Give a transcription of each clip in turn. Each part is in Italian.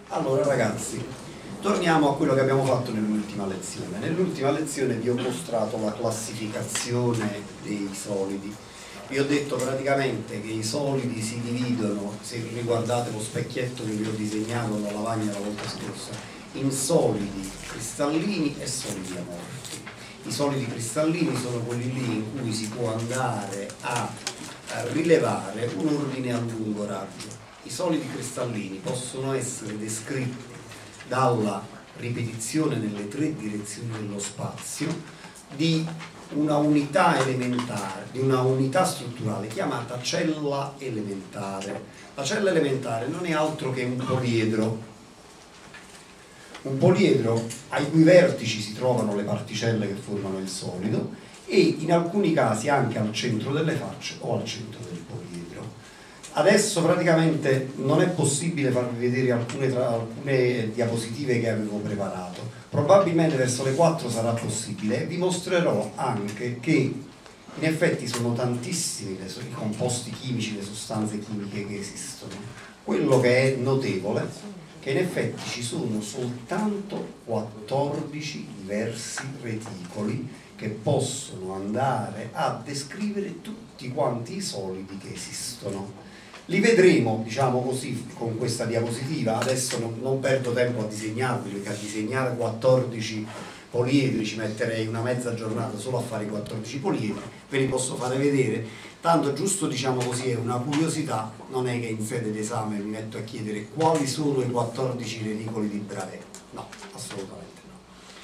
Allora ragazzi, torniamo a quello che abbiamo fatto nell'ultima lezione. Nell'ultima lezione vi ho mostrato la classificazione dei solidi. Vi ho detto praticamente che i solidi si dividono, se riguardate lo specchietto che vi ho disegnato la lavagna la volta scorsa, in solidi cristallini e solidi amorfi. I solidi cristallini sono quelli lì in cui si può andare a rilevare un ordine a lungo raggio. I solidi cristallini possono essere descritti dalla ripetizione nelle tre direzioni dello spazio di una unità elementare, di una unità strutturale chiamata cella elementare. La cella elementare non è altro che un poliedro ai cui vertici si trovano le particelle che formano il solido e in alcuni casi anche al centro delle facce o al centro del poliedro. Adesso praticamente non è possibile farvi vedere alcune diapositive che avevo preparato, probabilmente verso le 4 sarà possibile e vi mostrerò anche che in effetti sono tantissimi i composti chimici, le sostanze chimiche che esistono. Quello che è notevole che in effetti ci sono soltanto 14 diversi reticoli che possono andare a descrivere tutti quanti i solidi che esistono. Li vedremo, diciamo così, con questa diapositiva. Adesso non perdo tempo a disegnarvi, perché a disegnare 14 poliedri ci metterei una mezza giornata solo a fare i 14 poliedri, ve li posso fare vedere. Tanto giusto, diciamo così, è una curiosità, non è che in sede d'esame mi metto a chiedere quali sono i 14 reticoli di Brevet, no, assolutamente no.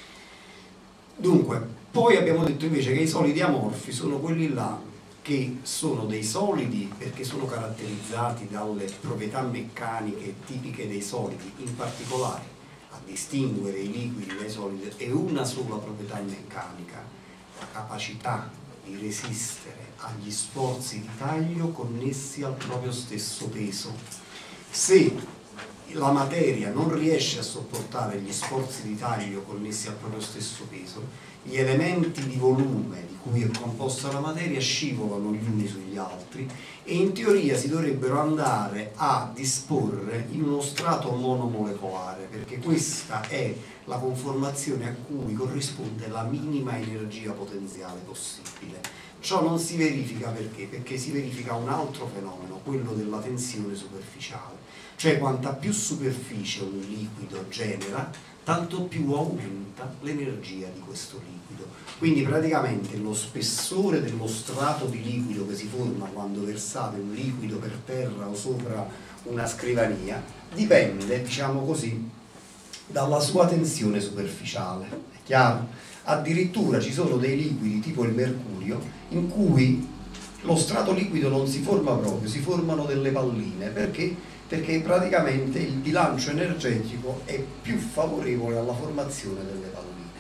Dunque, poi abbiamo detto invece che i solidi amorfi sono quelli là che sono dei solidi perché sono caratterizzati dalle proprietà meccaniche tipiche dei solidi, in particolare a distinguere i liquidi dai solidi è una sola proprietà meccanica, la capacità di resistere agli sforzi di taglio connessi al proprio stesso peso. Se la materia non riesce a sopportare gli sforzi di taglio connessi al proprio stesso peso, gli elementi di volume di cui è composta la materia scivolano gli uni sugli altri e in teoria si dovrebbero andare a disporre in uno strato monomolecolare, perché questa è la conformazione a cui corrisponde la minima energia potenziale possibile. Ciò non si verifica perché? Perché si verifica un altro fenomeno, quello della tensione superficiale, cioè quanta più superficie un liquido genera, tanto più aumenta l'energia di questo liquido. Quindi praticamente lo spessore dello strato di liquido che si forma quando versate un liquido per terra o sopra una scrivania dipende, diciamo così, dalla sua tensione superficiale. È chiaro? Addirittura ci sono dei liquidi tipo il mercurio in cui lo strato liquido non si forma proprio, si formano delle palline. Perché? Perché praticamente il bilancio energetico è più favorevole alla formazione delle palline.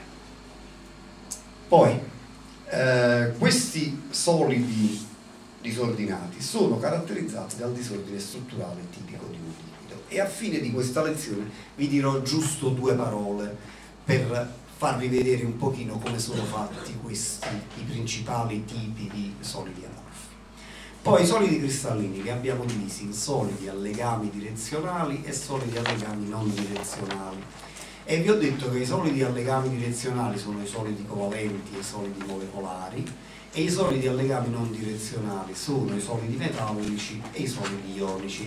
Poi, questi solidi disordinati sono caratterizzati dal disordine strutturale tipico di un liquido e a fine di questa lezione vi dirò giusto 2 parole per farvi vedere un pochino come sono fatti questi, i principali tipi di solidi amorfi. Poi i solidi cristallini li abbiamo divisi in solidi a legami direzionali e solidi a legami non direzionali. E vi ho detto che i solidi a legami direzionali sono i solidi covalenti e i solidi molecolari e i solidi a legami non direzionali sono i solidi metallici e i solidi ionici.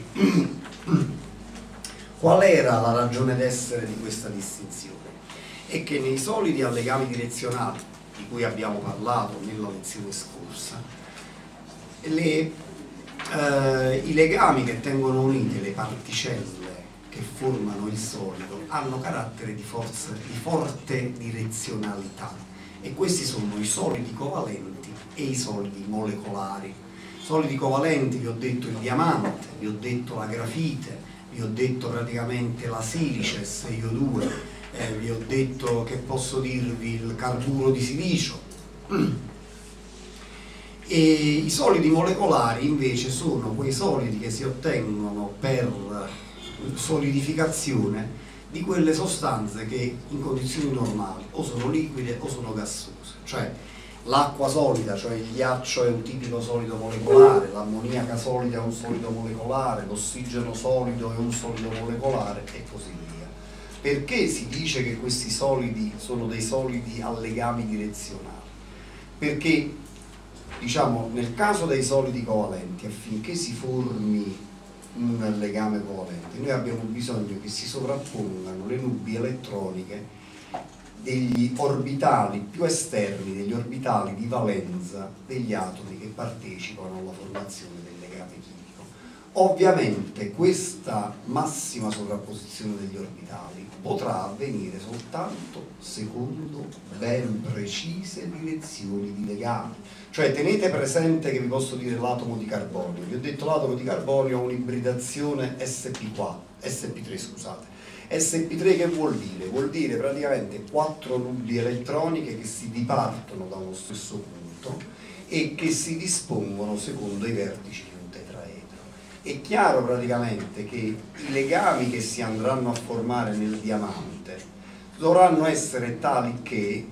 Qual era la ragione d'essere di questa distinzione? È che nei solidi a legami direzionali, di cui abbiamo parlato nella lezione scorsa, i legami che tengono unite le particelle che formano il solido hanno carattere di forte direzionalità e questi sono i solidi covalenti e i solidi molecolari. Solidi covalenti vi ho detto il diamante, vi ho detto la grafite, vi ho detto praticamente la silice SiO2, vi ho detto, che posso dirvi, il carburo di silicio. E i solidi molecolari invece sono quei solidi che si ottengono per solidificazione di quelle sostanze che in condizioni normali o sono liquide o sono gassose, cioè l'acqua solida, cioè il ghiaccio è un tipico solido molecolare, l'ammoniaca solida è un solido molecolare, l'ossigeno solido è un solido molecolare e così via. Perché si dice che questi solidi sono dei solidi a legami direzionali? Perché, diciamo, nel caso dei solidi covalenti, affinché si formi un legame covalente, noi abbiamo bisogno che si sovrappongano le nubi elettroniche degli orbitali più esterni, degli orbitali di valenza degli atomi che partecipano alla formazione del legame chimico. Ovviamente questa massima sovrapposizione degli orbitali potrà avvenire soltanto secondo ben precise direzioni di legame. Cioè tenete presente che vi posso dire l'atomo di carbonio. Vi ho detto l'atomo di carbonio ha un'ibridazione sp3, scusate. sp3 che vuol dire? Vuol dire praticamente 4 nubi elettroniche che si dipartono da uno stesso punto e che si dispongono secondo i vertici di un tetraedro. È chiaro praticamente che i legami che si andranno a formare nel diamante dovranno essere tali che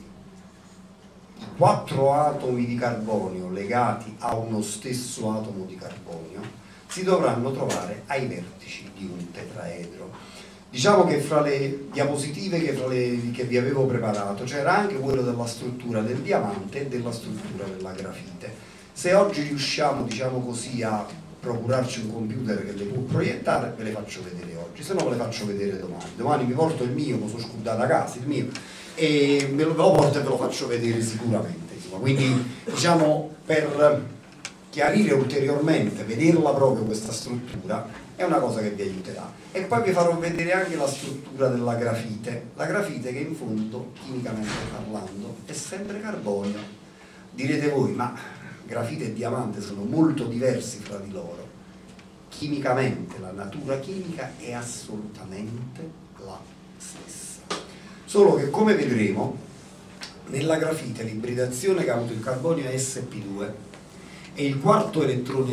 i 4 atomi di carbonio legati a uno stesso atomo di carbonio si dovranno trovare ai vertici di un tetraedro. Diciamo che fra le diapositive che vi avevo preparato c'era anche quello della struttura del diamante e della struttura della grafite. Se oggi riusciamo, diciamo così, a procurarci un computer che le può proiettare, ve le faccio vedere oggi, se no ve le faccio vedere domani. Domani mi porto il mio, mi sono scordato a casa, il mio, e ve lo porto e ve lo faccio vedere sicuramente. Insomma. Quindi, diciamo, per chiarire ulteriormente, vederla proprio questa struttura, è una cosa che vi aiuterà. E poi vi farò vedere anche la struttura della grafite. La grafite che in fondo, chimicamente parlando, è sempre carbonio. Direte voi, ma grafite e diamante sono molto diversi fra di loro. Chimicamente, la natura chimica è assolutamente la stessa. Solo che, come vedremo, nella grafite l'ibridazione che ha avuto il carbonio è sp2 e il quarto elettrone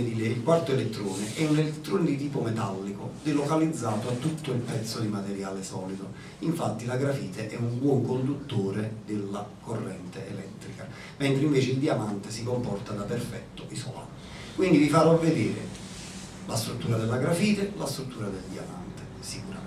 è un elettrone di tipo metallico delocalizzato a tutto il pezzo di materiale solido. Infatti la grafite è un buon conduttore della corrente elettrica, mentre invece il diamante si comporta da perfetto isolante. Quindi vi farò vedere la struttura della grafite, la struttura del diamante sicuramente,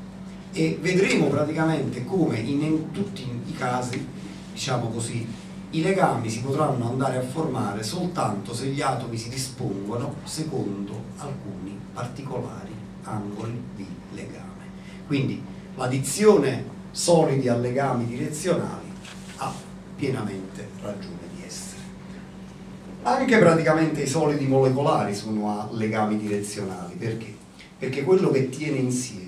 e vedremo praticamente come in tutti i casi, diciamo così, i legami si potranno andare a formare soltanto se gli atomi si dispongono secondo alcuni particolari angoli di legame. Quindi l'addizione solidi a legami direzionali ha pienamente ragione di essere. Anche praticamente i solidi molecolari sono a legami direzionali. Perché? Perché quello che tiene insieme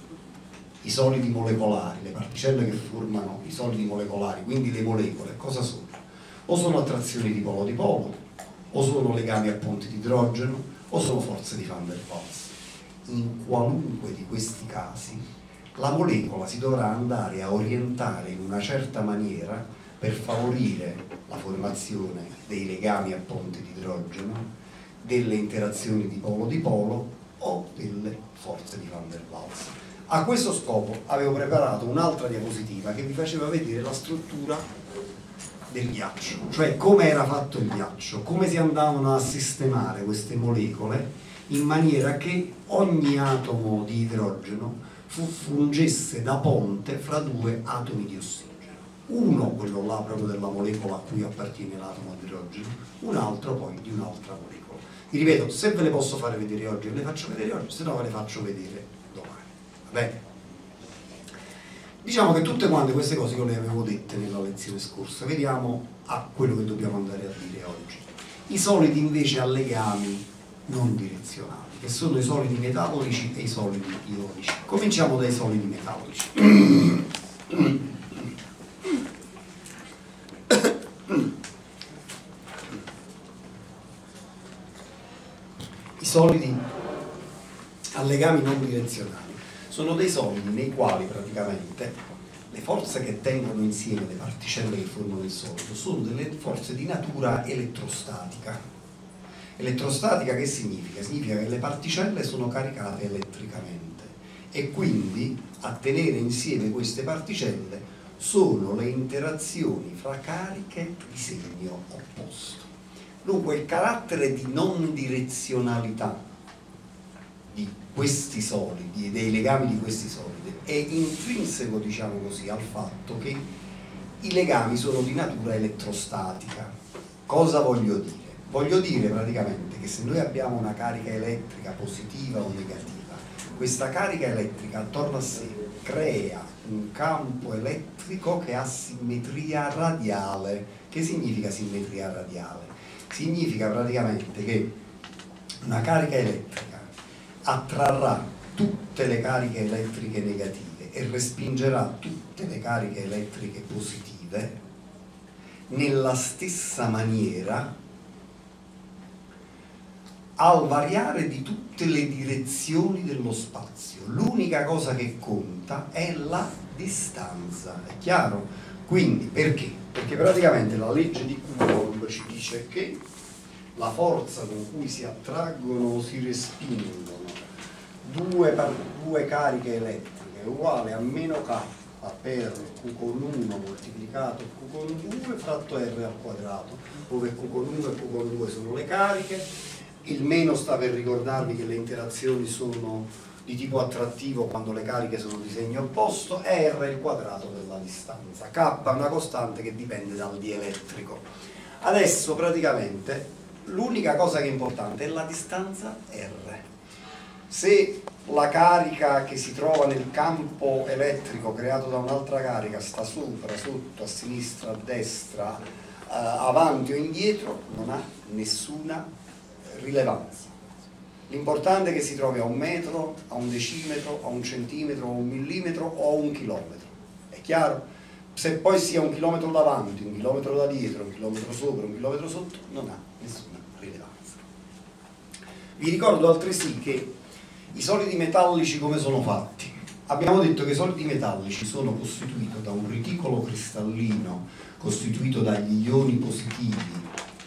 i solidi molecolari, le particelle che formano i solidi molecolari, quindi le molecole, cosa sono? O sono attrazioni di polo, o sono legami a ponti di idrogeno, o sono forze di Van der Waals. In qualunque di questi casi la molecola si dovrà andare a orientare in una certa maniera per favorire la formazione dei legami a ponti di idrogeno, delle interazioni di polo o delle forze di Van der Waals. A questo scopo avevo preparato un'altra diapositiva che vi faceva vedere la struttura del ghiaccio, cioè come era fatto il ghiaccio, come si andavano a sistemare queste molecole in maniera che ogni atomo di idrogeno fungesse da ponte fra 2 atomi di ossigeno. Uno, quello là proprio della molecola a cui appartiene l'atomo di idrogeno, un altro poi di un'altra molecola. Vi ripeto, se ve le posso fare vedere oggi, ve le faccio vedere oggi, se no ve le faccio vedere domani. Va bene? Diciamo che tutte quante queste cose io le avevo dette nella lezione scorsa, vediamo a quello che dobbiamo andare a dire oggi. I solidi invece a legami non direzionali, che sono i solidi metallici e i solidi ionici. Cominciamo dai solidi metallici. I solidi a legami non direzionali sono dei solidi nei quali praticamente le forze che tengono insieme le particelle che formano il solido sono delle forze di natura elettrostatica. Elettrostatica che significa? Significa che le particelle sono caricate elettricamente e quindi a tenere insieme queste particelle sono le interazioni fra cariche di segno opposto. Dunque il carattere di non direzionalità di questi solidi e dei legami di questi solidi è intrinseco, diciamo così, al fatto che i legami sono di natura elettrostatica. Cosa voglio dire? Voglio dire praticamente che se noi abbiamo una carica elettrica positiva o negativa, questa carica elettrica attorno a sé crea un campo elettrico che ha simmetria radiale. Che significa simmetria radiale? Significa praticamente che una carica elettrica attrarrà tutte le cariche elettriche negative e respingerà tutte le cariche elettriche positive nella stessa maniera al variare di tutte le direzioni dello spazio. L'unica cosa che conta è la distanza, è chiaro? Quindi perché? Perché praticamente la legge di Coulomb ci dice che la forza con cui si attraggono o si respingono due cariche elettriche è uguale a meno k per Q con 1 moltiplicato Q con 2 fratto R al quadrato, dove Q con 1 e Q con 2 sono le cariche. Il meno sta per ricordarvi che le interazioni sono di tipo attrattivo quando le cariche sono di segno opposto, e R è il quadrato della distanza. K è una costante che dipende dal dielettrico. Adesso praticamente l'unica cosa che è importante è la distanza R. Se la carica che si trova nel campo elettrico creato da un'altra carica sta sopra, sotto, a sinistra, a destra, avanti o indietro, non ha nessuna rilevanza. L'importante è che si trovi a 1 metro, a 1 decimetro, a 1 centimetro, a 1 millimetro o a 1 chilometro. È chiaro? Se poi sia 1 chilometro davanti, 1 chilometro da dietro, 1 chilometro sopra, 1 chilometro sotto, non ha nessuna rilevanza. Vi ricordo altresì che i solidi metallici come sono fatti? Abbiamo detto che i solidi metallici sono costituiti da un reticolo cristallino costituito dagli ioni positivi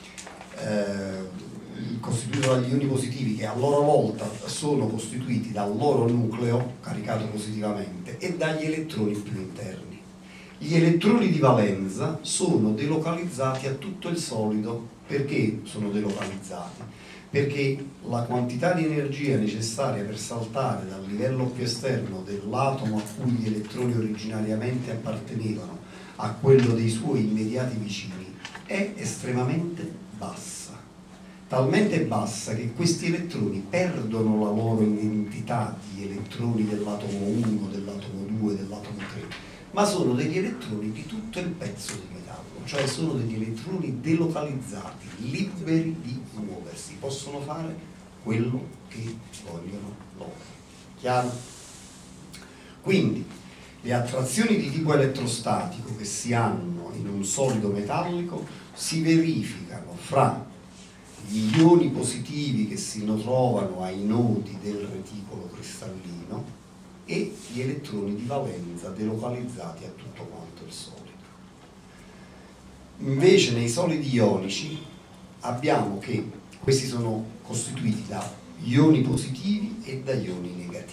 che a loro volta sono costituiti dal loro nucleo caricato positivamente e dagli elettroni più interni. Gli elettroni di valenza sono delocalizzati a tutto il solido. Perché sono delocalizzati? Perché la quantità di energia necessaria per saltare dal livello più esterno dell'atomo a cui gli elettroni originariamente appartenevano a quello dei suoi immediati vicini è estremamente bassa. Talmente bassa che questi elettroni perdono la loro identità di elettroni dell'atomo 1, dell'atomo 2, dell'atomo 3, ma sono degli elettroni di tutto il pezzo di metallo, cioè sono degli elettroni delocalizzati, liberi di muoversi, possono fare quello che vogliono loro. Chiaro? Quindi le attrazioni di tipo elettrostatico che si hanno in un solido metallico si verificano fra gli ioni positivi che si trovano ai nodi del reticolo cristallino e gli elettroni di valenza delocalizzati a tutto quanto il solido. Invece nei solidi ionici abbiamo che questi sono costituiti da ioni positivi e da ioni negativi.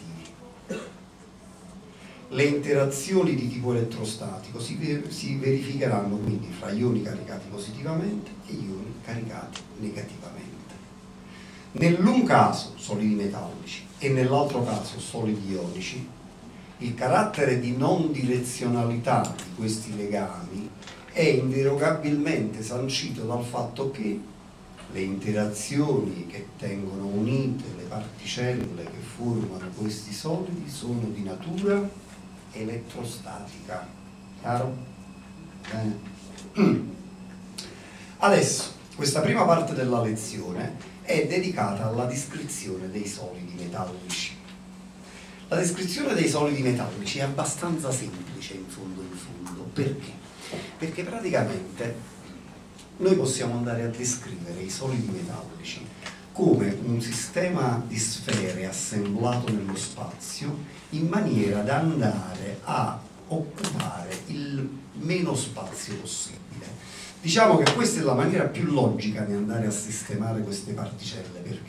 Le interazioni di tipo elettrostatico si verificheranno quindi fra ioni caricati positivamente e ioni caricati negativamente. Nell'un caso solidi metallici e nell'altro caso solidi ionici, il carattere di non direzionalità di questi legami è inderogabilmente sancito dal fatto che le interazioni che tengono unite le particelle che formano questi solidi sono di natura elettrostatica. Chiaro? Bene. Adesso, questa prima parte della lezione è dedicata alla descrizione dei solidi metallici. La descrizione dei solidi metallici è abbastanza semplice in fondo. Perché? Perché praticamente noi possiamo andare a descrivere i solidi metallici come un sistema di sfere assemblato nello spazio in maniera da andare a occupare il meno spazio possibile. Diciamo che questa è la maniera più logica di andare a sistemare queste particelle. Perché?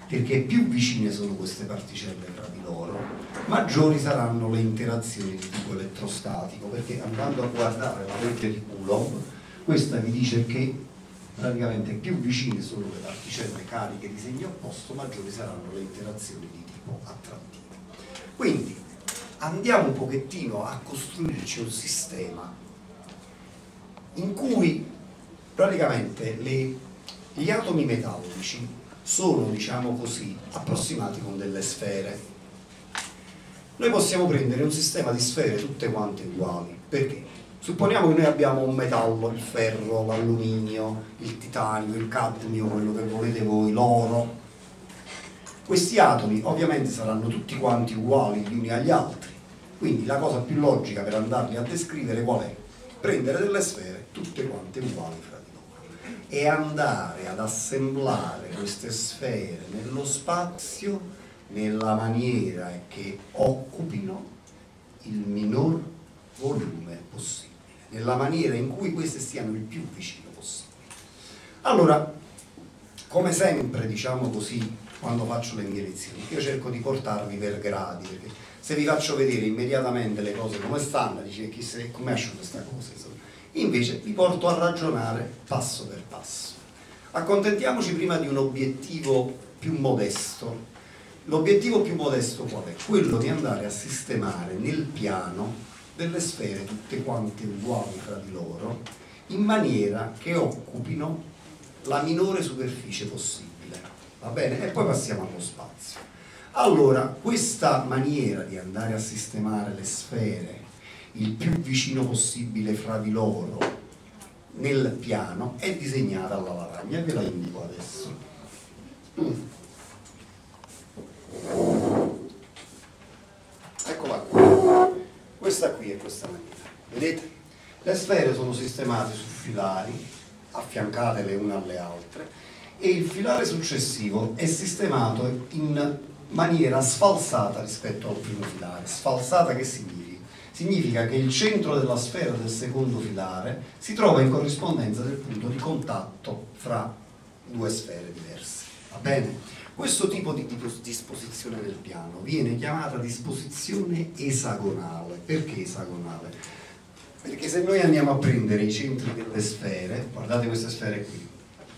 perché più vicine sono queste particelle tra di loro, maggiori saranno le interazioni di tipo elettrostatico, perché andando a guardare la legge di Coulomb, questa vi dice che praticamente più vicine sono le particelle cariche di segno opposto, maggiori saranno le interazioni di tipo attrattivo. Quindi andiamo un pochettino a costruirci un sistema in cui praticamente gli atomi metallici sono, diciamo così, approssimati con delle sfere. Noi possiamo prendere un sistema di sfere tutte quante uguali, perché supponiamo che noi abbiamo un metallo, il ferro, l'alluminio, il titanio, il cadmio, quello che volete voi, l'oro. Questi atomi ovviamente saranno tutti quanti uguali gli uni agli altri, quindi la cosa più logica per andarli a descrivere qual è? Prendere delle sfere tutte quante uguali fra di loro e andare ad assemblare queste sfere nello spazio nella maniera che occupino il minor volume possibile, nella maniera in cui queste stiano il più vicino possibile. Allora, come sempre, diciamo così, quando faccio le mie lezioni, io cerco di portarvi per gradi, perché se vi faccio vedere immediatamente le cose come stanno, dice chissà come esce questa cosa, insomma. Invece vi porto a ragionare passo per passo. Accontentiamoci prima di un obiettivo più modesto. L'obiettivo più modesto qual è? Quello di andare a sistemare nel piano delle sfere tutte quante uguali fra di loro, in maniera che occupino la minore superficie possibile. Va bene? E poi passiamo allo spazio. Allora, questa maniera di andare a sistemare le sfere il più vicino possibile fra di loro nel piano è disegnata alla lavagna e ve la indico adesso. Eccola qua. Questa qui è questa maniera. Vedete? Le sfere sono sistemate su filari, affiancate le une alle altre, e il filare successivo è sistemato in maniera sfalsata rispetto al primo filare. Sfalsata che significa? Significa che il centro della sfera del secondo filare si trova in corrispondenza del punto di contatto fra due sfere diverse. Va bene? Questo tipo di disposizione del piano viene chiamata disposizione esagonale. Perché esagonale? Perché se noi andiamo a prendere i centri delle sfere, guardate queste sfere qui,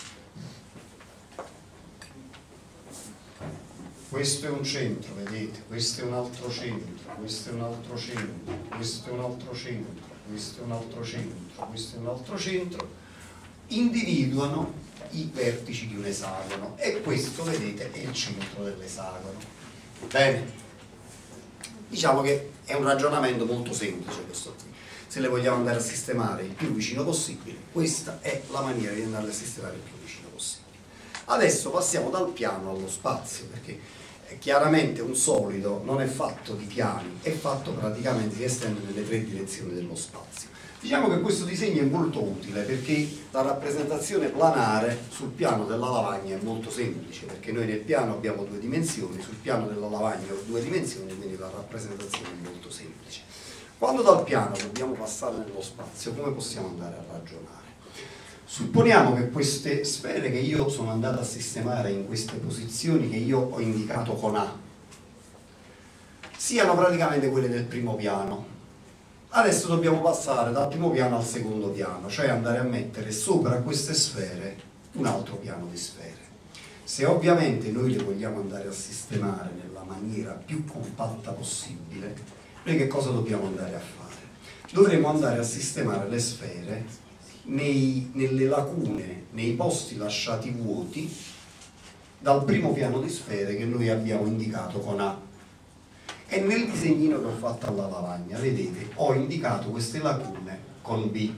questo è un centro, vedete, questo è un altro centro, questo è un altro centro, questo è un altro centro, questo è un altro centro, questo è un altro centro, individuano i vertici di un esagono e questo, vedete, è il centro dell'esagono. Bene? Diciamo che è un ragionamento molto semplice questo qui. Se le vogliamo andare a sistemare il più vicino possibile, questa è la maniera di andare a sistemare il più vicino possibile. Adesso passiamo dal piano allo spazio, perché chiaramente un solido non è fatto di piani, è fatto praticamente, si estende nelle tre direzioni dello spazio. Diciamo che questo disegno è molto utile perché la rappresentazione planare sul piano della lavagna è molto semplice, perché noi nel piano abbiamo due dimensioni, sul piano della lavagna ho due dimensioni, quindi la rappresentazione è molto semplice. Quando dal piano dobbiamo passare nello spazio, come possiamo andare a ragionare? Supponiamo che queste sfere che io sono andato a sistemare in queste posizioni che io ho indicato con A siano praticamente quelle del primo piano. Adesso dobbiamo passare dal primo piano al secondo piano, cioè andare a mettere sopra queste sfere un altro piano di sfere. Se ovviamente noi le vogliamo andare a sistemare nella maniera più compatta possibile, noi che cosa dobbiamo andare a fare? Dovremo andare a sistemare le sfere nelle lacune, nei posti lasciati vuoti dal primo piano di sfere che noi abbiamo indicato con A. E nel disegnino che ho fatto alla lavagna, vedete, ho indicato queste lacune con B.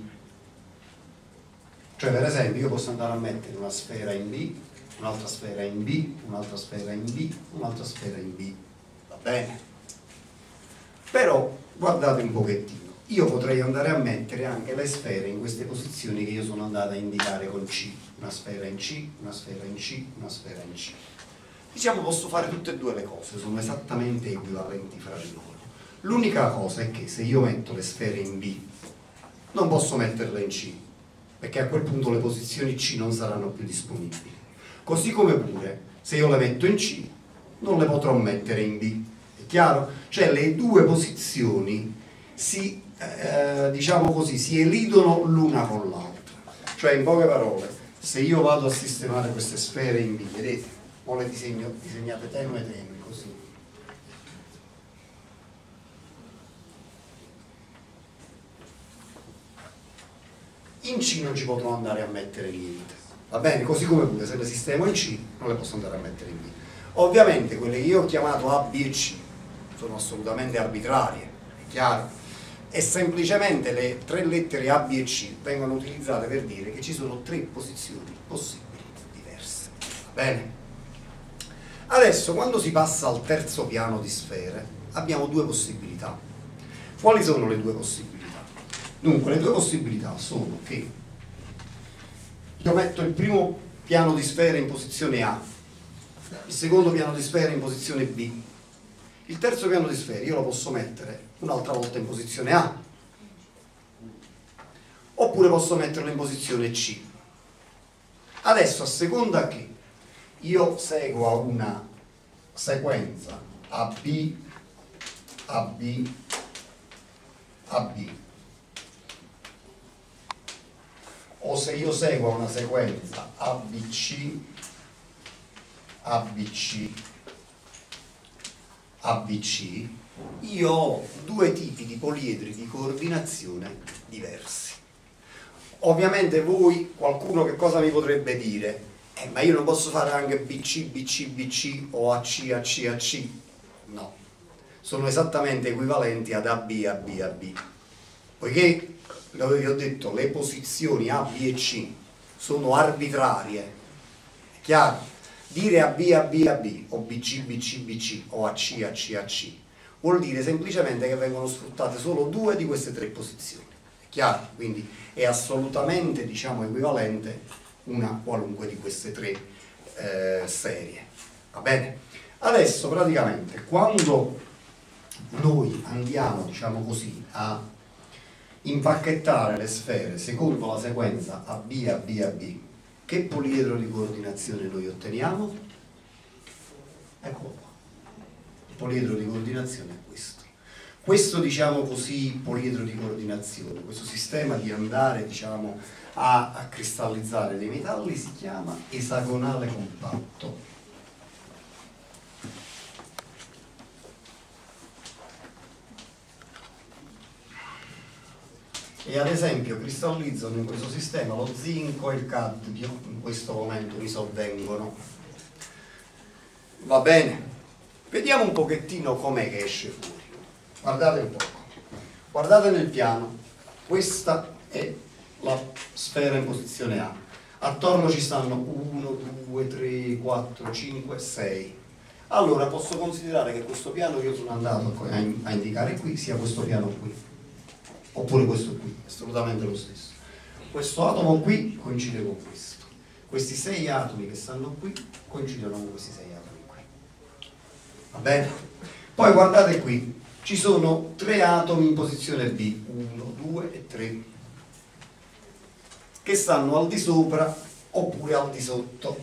Cioè, per esempio, io posso andare a mettere una sfera in B, un'altra sfera in B, un'altra sfera in B, un'altra sfera in B. Va bene? Però, guardate un pochettino. Io potrei andare a mettere anche le sfere in queste posizioni che io sono andato a indicare con C. Una sfera in C, una sfera in C, una sfera in C. Diciamo posso fare tutte e due le cose, sono esattamente equivalenti fra di loro. L'unica cosa è che se io metto le sfere in B, non posso metterle in C, perché a quel punto le posizioni C non saranno più disponibili. Così come pure, Se io le metto in C, non le potrò mettere in B. È chiaro? Cioè le due posizioni si, diciamo così, si elidono l'una con l'altra. Cioè, in poche parole, se io vado a sistemare queste sfere in B, vedete? O le disegnate tenue così. In C non ci potrò andare a mettere niente, va bene? Così come pure se le sistemo in C non le posso andare a mettere in B. Ovviamente quelle che io ho chiamato A, B e C sono assolutamente arbitrarie, è chiaro? E semplicemente le tre lettere A, B e C vengono utilizzate per dire che ci sono tre posizioni possibili diverse, va bene? Adesso quando si passa al terzo piano di sfere abbiamo due possibilità. Quali sono le due possibilità? Dunque, le due possibilità sono che io metto il primo piano di sfere in posizione A, il secondo piano di sfere in posizione B, il terzo piano di sfere io lo posso mettere un'altra volta in posizione A, oppure posso metterlo in posizione C. Adesso, a seconda che io segua una sequenza AB, AB, AB, o se io seguo una sequenza ABC, ABC, ABC, io ho due tipi di poliedri di coordinazione diversi. Ovviamente voi, qualcuno che cosa mi potrebbe dire? Ma io non posso fare anche BC, BC, BC o AC, AC, AC? No, sono esattamente equivalenti ad AB, AB, AB, poiché vi ho detto, le posizioni A, B e C sono arbitrarie, è chiaro? Dire AB, AB, AB o BC, BC, BC o AC, AC, AC vuol dire semplicemente che vengono sfruttate solo due di queste tre posizioni, è chiaro? Quindi è assolutamente, diciamo, equivalente una qualunque di queste tre serie, va bene? Adesso praticamente quando noi andiamo, diciamo così, a impacchettare le sfere secondo la sequenza AB, AB, AB, che poliedro di coordinazione noi otteniamo? Eccolo qua. Il poliedro di coordinazione è questo. Questo, diciamo così, poliedro di coordinazione, questo sistema di andare, diciamo, a cristallizzare dei metalli si chiama esagonale compatto. E ad esempio cristallizzano in questo sistema lo zinco e il cadmio, in questo momento mi sovvengono. Va bene? Vediamo un pochettino com'è che esce fuori. Guardate un po'. Guardate nel piano, questa è la sfera in posizione A. Attorno ci stanno 1, 2, 3, 4, 5, 6. Allora posso considerare che questo piano che io sono andato a indicare qui sia questo piano qui. Oppure questo qui, assolutamente lo stesso. Questo atomo qui coincide con questo. Questi 6 atomi che stanno qui coincidono con questi 6 atomi qui. Va bene? Poi guardate qui, ci sono 3 atomi in posizione B, 1, 2 e 3, che stanno al di sopra oppure al di sotto.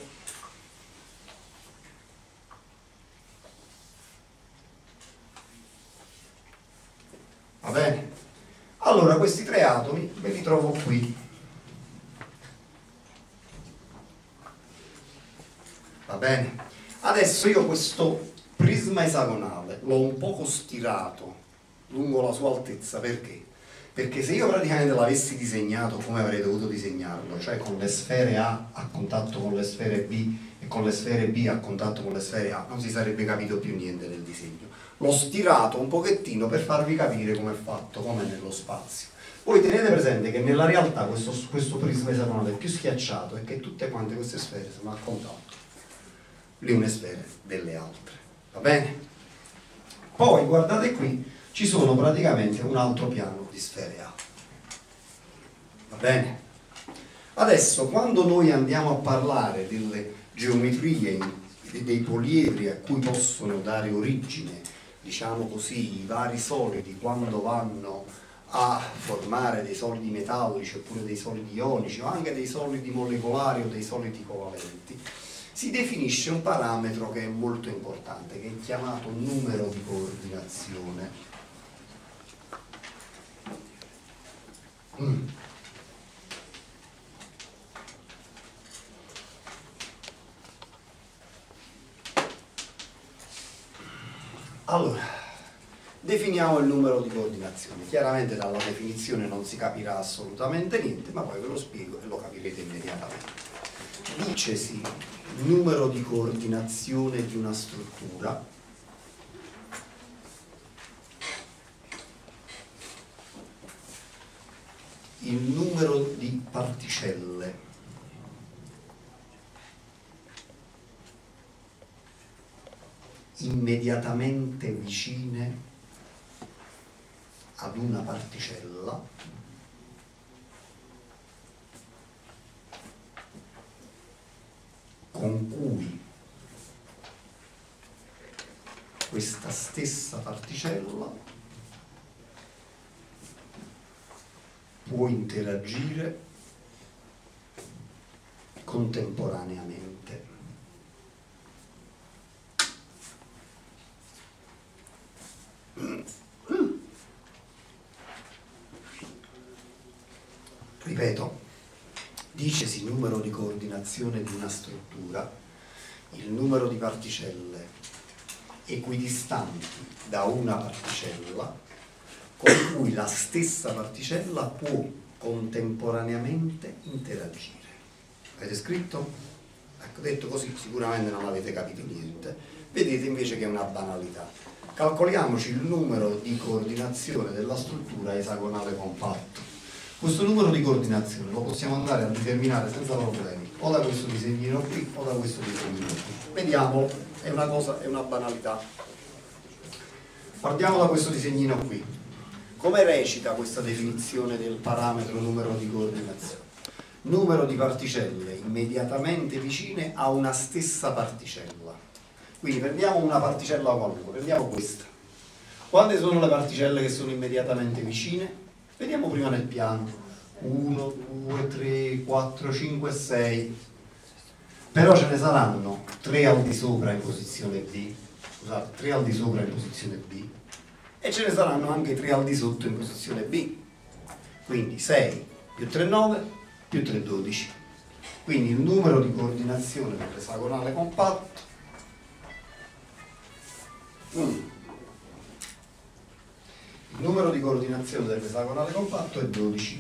Va bene? Allora questi 3 atomi ve li trovo qui. Va bene? Adesso io questo prisma esagonale l'ho un poco stirato lungo la sua altezza, perché? Perché se io praticamente l'avessi disegnato come avrei dovuto disegnarlo, cioè con le sfere A a contatto con le sfere B e con le sfere B a contatto con le sfere A, non si sarebbe capito più niente del disegno. L'ho stirato un pochettino per farvi capire come è fatto, come è nello spazio. Voi tenete presente che nella realtà questo prisma esagonale è più schiacciato e che tutte quante queste sfere sono a contatto le une sfere delle altre. Va bene? Poi guardate qui, ci sono praticamente un altro piano di sfere A. Va bene? Adesso quando noi andiamo a parlare delle geometrie dei poliedri a cui possono dare origine, diciamo così, i vari solidi quando vanno a formare dei solidi metallici oppure dei solidi ionici o anche dei solidi molecolari o dei solidi covalenti, si definisce un parametro che è molto importante, che è chiamato numero di coordinazione. Allora, definiamo il numero di coordinazione. Chiaramente dalla definizione non si capirà assolutamente niente, ma poi ve lo spiego e lo capirete immediatamente. Dicesi numero di coordinazione di una struttura il numero di particelle immediatamente vicine ad una particella con cui questa stessa particella può interagire contemporaneamente. Ripeto, dicesi numero di coordinazione di una struttura, il numero di particelle equidistanti da una particella con cui la stessa particella può contemporaneamente interagire. Avete scritto? Ecco, detto così sicuramente non avete capito niente. Vedete invece che è una banalità. Calcoliamoci il numero di coordinazione della struttura esagonale compatto. Questo numero di coordinazione lo possiamo andare a determinare senza problemi, o da questo disegnino qui o da questo disegnino qui. Vediamo, è una banalità. Partiamo da questo disegnino qui. Come recita questa definizione del parametro numero di coordinazione? Numero di particelle immediatamente vicine a una stessa particella. Quindi prendiamo una particella qualunque, prendiamo questa. Quante sono le particelle che sono immediatamente vicine? Vediamo prima nel piano. 1, 2, 3, 4, 5, 6. Però ce ne saranno 3 al di sopra in posizione B. Scusate, 3 al di sopra in posizione B. E ce ne saranno anche 3 al di sotto in posizione B. Quindi 6 più 3, 9 più 3, 12. Quindi il numero di coordinazione dell'esagonale compatto il numero di coordinazione dell'esagonale compatto è 12.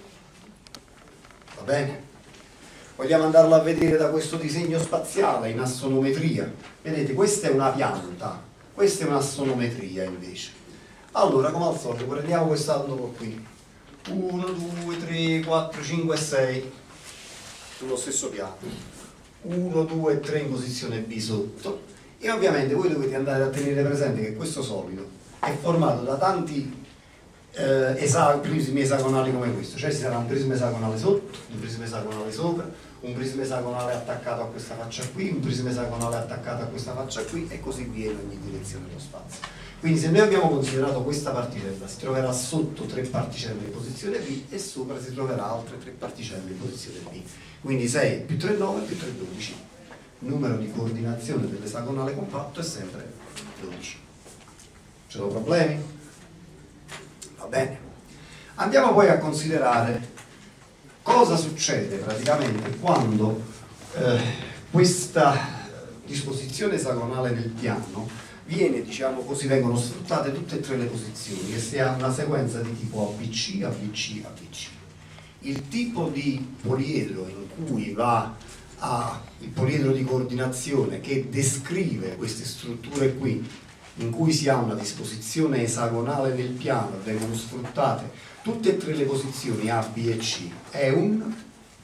Va bene? Vogliamo andarlo a vedere da questo disegno spaziale in assonometria. Vedete, questa è una pianta, questa è un'assonometria invece. Allora, come al solito, prendiamo quest'altro qui. 1, 2, 3, 4, 5, 6 sullo stesso piano. 1, 2, 3 in posizione B sotto. E ovviamente voi dovete andare a tenere presente che questo solido è formato da tanti prismi esagonali come questo, cioè ci sarà un prisma esagonale sotto, un prisma esagonale sopra, un prisma esagonale attaccato a questa faccia qui, un prisma esagonale attaccato a questa faccia qui e così via in ogni direzione dello spazio. Quindi se noi abbiamo considerato questa particella si troverà sotto 3 particelle in posizione B e sopra si troverà altre 3 particelle in posizione B. Quindi 6 più 3, 9 più 3, 12. Il numero di coordinazione dell'esagonale compatto è sempre 12. Ci sono problemi? Va bene. Andiamo poi a considerare cosa succede praticamente quando questa disposizione esagonale del piano viene, diciamo così, vengono sfruttate tutte e 3 le posizioni e si ha una sequenza di tipo ABC, ABC, ABC. Il tipo di poliedro in cui va il poliedro di coordinazione che descrive queste strutture qui, in cui si ha una disposizione esagonale nel piano e vengono sfruttate tutte e 3 le posizioni A, B e C, è un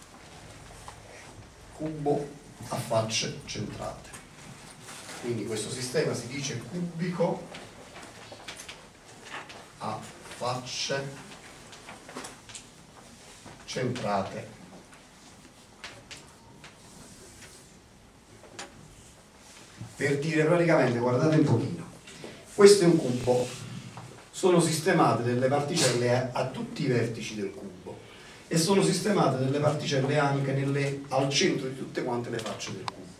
cubo a facce centrate. Quindi questo sistema si dice cubico a facce centrate. Per dire praticamente, guardate un pochino, questo è un cubo, sono sistemate delle particelle a tutti i vertici del cubo e sono sistemate delle particelle anche al centro di tutte quante le facce del cubo.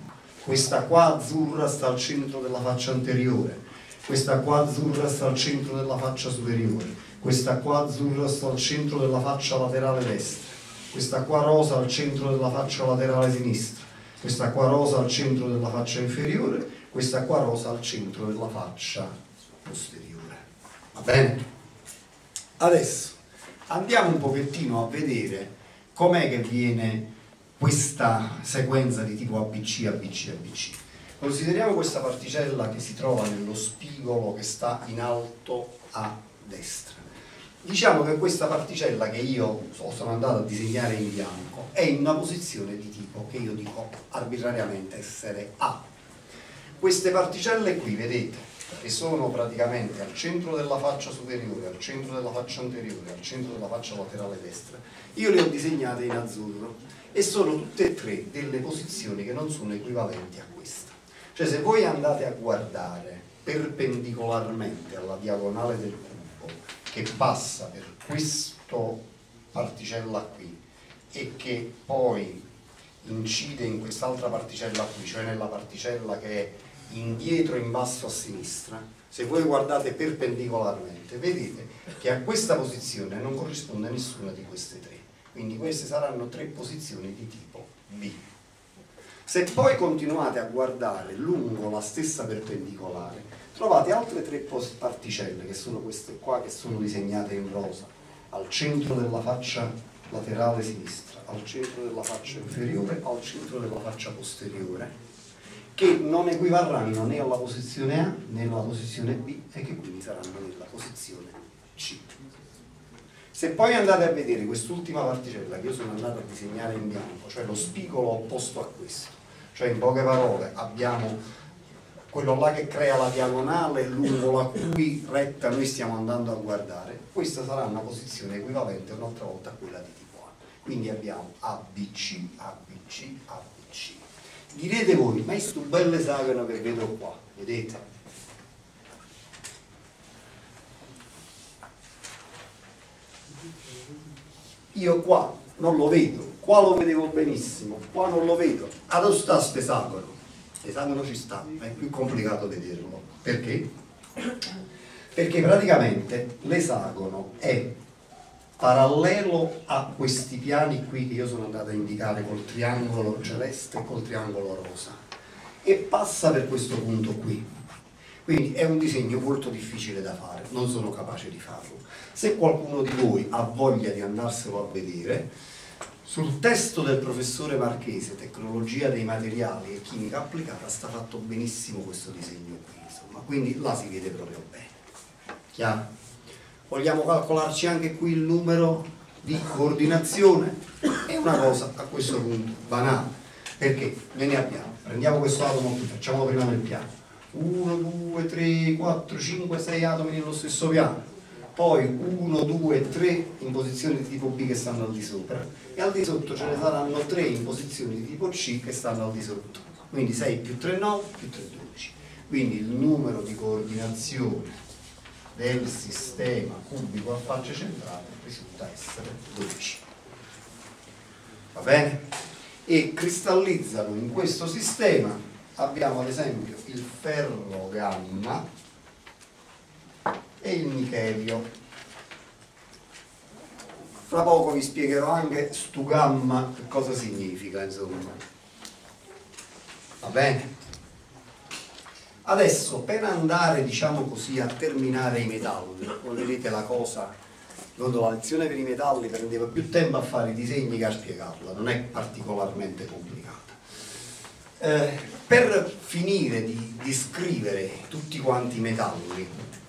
questa qua azzurra sta al centro della faccia anteriore, questa qua azzurra sta al centro della faccia superiore, questa qua azzurra sta al centro della faccia laterale destra, questa qua rosa al centro della faccia laterale sinistra, questa qua rosa al centro della faccia inferiore, questa qua rosa al centro della faccia posteriore. Va bene? Adesso andiamo un pochettino a vedere com'è che viene questa sequenza di tipo ABC, ABC, ABC. Consideriamo questa particella che si trova nello spigolo che sta in alto a destra. Diciamo che questa particella che io sono andato a disegnare in bianco è in una posizione di tipo che io dico arbitrariamente essere A. Queste particelle qui, vedete, che sono praticamente al centro della faccia superiore, al centro della faccia anteriore, al centro della faccia laterale destra, io le ho disegnate in azzurro e sono tutte e tre delle posizioni che non sono equivalenti a questa. Cioè, se voi andate a guardare perpendicolarmente alla diagonale del cubo che passa per questa particella qui e che poi incide in quest'altra particella qui, cioè nella particella che è indietro in basso a sinistra, se voi guardate perpendicolarmente vedete che a questa posizione non corrisponde nessuna di queste tre, quindi queste saranno tre posizioni di tipo B. Se poi continuate a guardare lungo la stessa perpendicolare trovate altre tre particelle che sono queste qua, che sono disegnate in rosa al centro della faccia laterale sinistra, al centro della faccia inferiore, al centro della faccia posteriore, che non equivarranno né alla posizione A né alla posizione B e che quindi saranno nella posizione C. Se poi andate a vedere quest'ultima particella che io sono andato a disegnare in bianco, cioè lo spigolo opposto a questo, cioè in poche parole abbiamo quello là che crea la diagonale lungo la cui retta noi stiamo andando a guardare, questa sarà una posizione equivalente un'altra volta a quella di tipo A. Quindi abbiamo ABC, ABC, ABC. Direte voi, ma è sto bel esagono che vedo qua, vedete? Io qua non lo vedo, qua lo vedevo benissimo, qua non lo vedo. Adesso sta questo esagono. L'esagono ci sta, ma è più complicato vederlo. Perché? Perché praticamente l'esagono è parallelo a questi piani qui che io sono andato a indicare col triangolo celeste e col triangolo rosa e passa per questo punto qui. Quindi è un disegno molto difficile da fare, non sono capace di farlo. Se qualcuno di voi ha voglia di andarselo a vedere, sul testo del professore Marchese, Tecnologia dei materiali e chimica applicata, sta fatto benissimo questo disegno qui, insomma, quindi là si vede proprio bene. Chiaro? Vogliamo calcolarci anche qui il numero di coordinazione? È una cosa a questo punto banale, perché noi ne abbiamo, prendiamo questo atomo qui, facciamolo prima nel piano, 1, 2, 3, 4, 5, 6 atomi nello stesso piano, poi 1, 2, 3 in posizioni di tipo B che stanno al di sopra e al di sotto ce ne saranno 3 in posizioni di tipo C che stanno al di sotto, quindi 6 più 3 9 più 3 12, quindi il numero di coordinazione del sistema cubico a faccia centrale risulta essere 12. Va bene? E cristallizzano in questo sistema, abbiamo ad esempio il ferro gamma e il nichelio. Fra poco vi spiegherò anche stu gamma che cosa significa, insomma. Va bene? Adesso per andare, diciamo così, a terminare i metalli, come vedete la cosa, quando la lezione per i metalli prendeva più tempo a fare i disegni che a spiegarla, non è particolarmente complicata. Per finire di descrivere tutti quanti i metalli,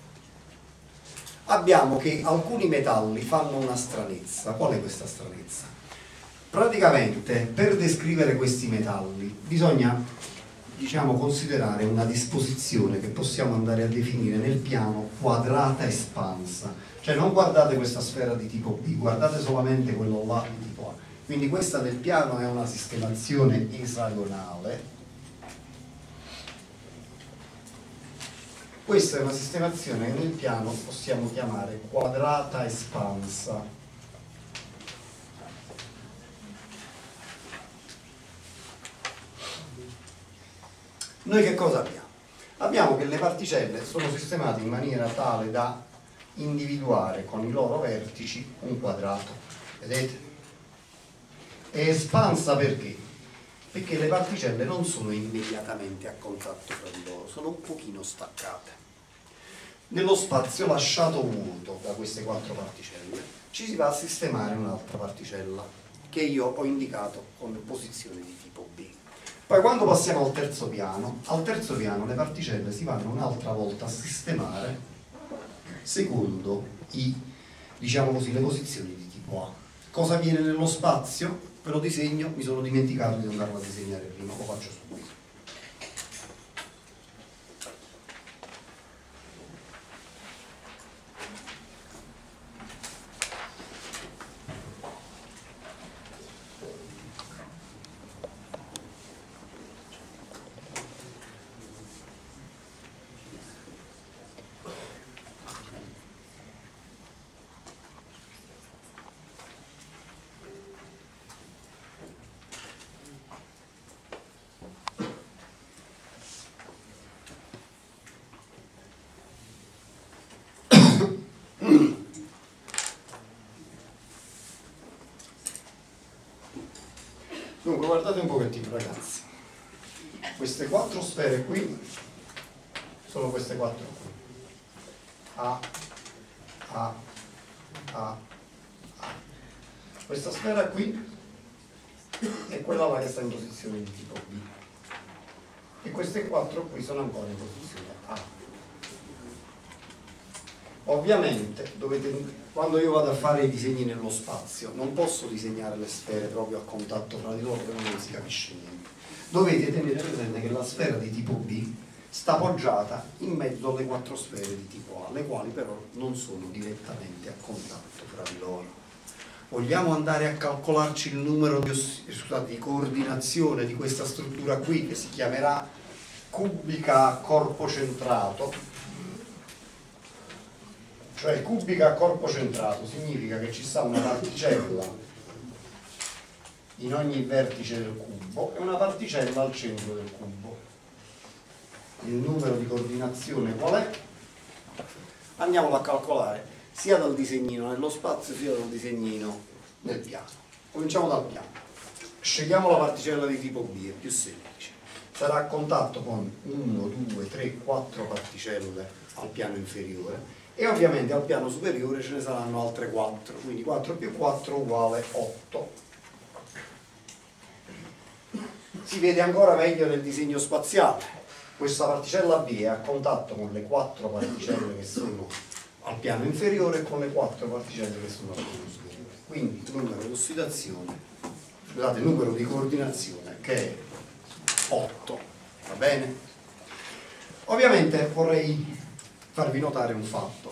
abbiamo che alcuni metalli fanno una stranezza. Qual è questa stranezza? Praticamente per descrivere questi metalli bisogna, diciamo, considerare una disposizione che possiamo andare a definire nel piano quadrata espansa. Cioè non guardate questa sfera di tipo B, guardate solamente quello là di tipo A. Quindi questa del piano è una sistemazione esagonale. Questa è una sistemazione che nel piano possiamo chiamare quadrata espansa. Noi che cosa abbiamo? Abbiamo che le particelle sono sistemate in maniera tale da individuare con i loro vertici un quadrato, vedete? È espansa perché? Perché le particelle non sono immediatamente a contatto tra di loro, sono un pochino staccate. Nello spazio lasciato vuoto da queste 4 particelle ci si va a sistemare un'altra particella che io ho indicato come posizione di tipo B. Poi quando passiamo al terzo piano le particelle si vanno un'altra volta a sistemare secondo diciamo così, le posizioni di tipo A. Cosa avviene nello spazio? Ve lo disegno, mi sono dimenticato di andarlo a disegnare prima, lo faccio subito. Dunque guardate un pochettino ragazzi, queste 4 sfere qui sono queste 4 qui, A, A, A, A. Questa sfera qui è quella là che sta in posizione di tipo B e queste 4 qui sono ancora in posizione A. Ovviamente quando io vado a fare i disegni nello spazio non posso disegnare le sfere proprio a contatto fra di loro perché non si capisce niente. Dovete tenere presente che la sfera di tipo B sta poggiata in mezzo alle 4 sfere di tipo A, le quali però non sono direttamente a contatto fra di loro. Vogliamo andare a calcolarci il numero di coordinazione di questa struttura qui che si chiamerà cubica a corpo centrato. Cioè cubica a corpo centrato significa che ci sta una particella in ogni vertice del cubo e una particella al centro del cubo. Il numero di coordinazione qual è? Andiamolo a calcolare sia dal disegnino nello spazio sia dal disegnino nel piano. Cominciamo dal piano. Scegliamo la particella di tipo B, è più semplice. Sarà a contatto con 1, 2, 3, 4 particelle al piano inferiore e ovviamente al piano superiore ce ne saranno altre 4, quindi 4 più 4 uguale 8. Si vede ancora meglio nel disegno spaziale. Questa particella B è a contatto con le 4 particelle che sono al piano inferiore e con le 4 particelle che sono al piano superiore. Quindi il numero di ossidazione, scusate, il numero di coordinazione che è 8, va bene? Ovviamente vorrei farvi notare un fatto.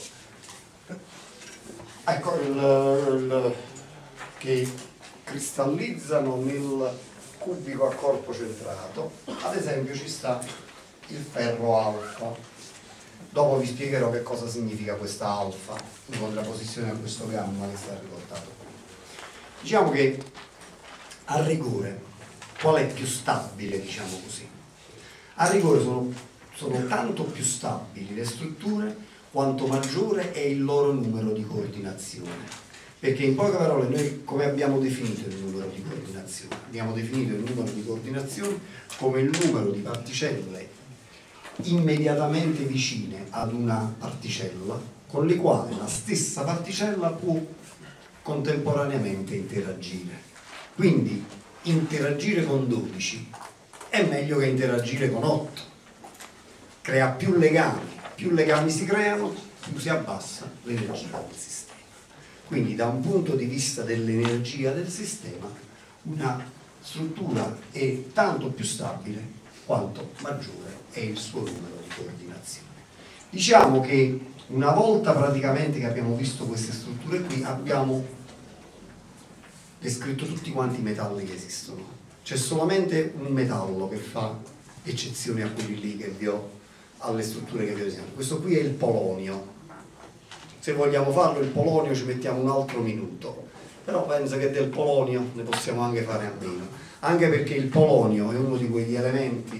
Ecco, che cristallizzano nel cubico a corpo centrato, ad esempio ci sta il ferro alfa. Dopo vi spiegherò che cosa significa questa alfa in contrapposizione a questo gamma che sta riportato qui. Diciamo che a rigore qual è più stabile, diciamo così? A rigore sono tanto più stabili le strutture quanto maggiore è il loro numero di coordinazione. Perché in poche parole noi come abbiamo definito il numero di coordinazione? Abbiamo definito il numero di coordinazione come il numero di particelle immediatamente vicine ad una particella con le quali la stessa particella può contemporaneamente interagire. Quindi interagire con 12 è meglio che interagire con 8. Crea più legami si creano, più si abbassa l'energia del sistema. Quindi da un punto di vista dell'energia del sistema, una struttura è tanto più stabile quanto maggiore è il suo numero di coordinazione. Diciamo che una volta praticamente che abbiamo visto queste strutture qui, abbiamo descritto tutti quanti i metalli che esistono. C'è solamente un metallo che fa eccezione a quelli lì che vi ho, alle strutture che vi ho disegnato. Questo qui è il polonio. Se vogliamo farlo il polonio ci mettiamo un altro minuto, però penso che del polonio ne possiamo anche fare a meno, anche perché il polonio è uno di quegli elementi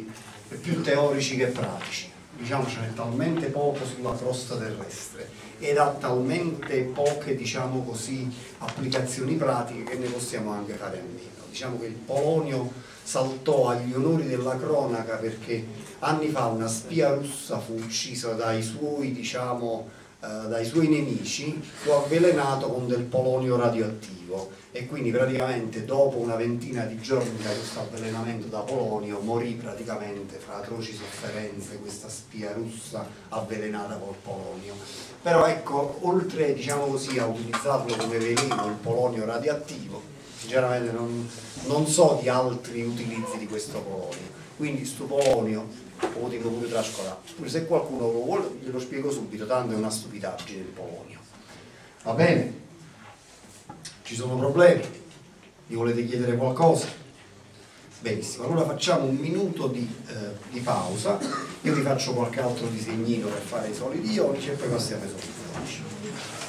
più teorici che pratici. Diciamo ce n'è talmente poco sulla crosta terrestre ed ha talmente poche, diciamo così, applicazioni pratiche che ne possiamo anche fare a meno. Diciamo che il polonio saltò agli onori della cronaca perché anni fa una spia russa fu uccisa dai suoi, diciamo, dai suoi nemici, fu avvelenato con del polonio radioattivo e quindi praticamente dopo una ventina di giorni da questo avvelenamento da polonio morì praticamente fra atroci sofferenze questa spia russa avvelenata col polonio. Però ecco, oltre, diciamo così, a utilizzarlo come veleno, il polonio radioattivo, sinceramente non so di altri utilizzi di questo polonio. Quindi sto polonio lo dico pure trascurato. Se qualcuno lo vuole glielo spiego subito, tanto è una stupidaggine il polonio. Va bene? Ci sono problemi? Mi volete chiedere qualcosa? Benissimo, allora facciamo un minuto di pausa, io vi faccio qualche altro disegnino per fare i soliti ionici e poi passiamo ai soliti ionici.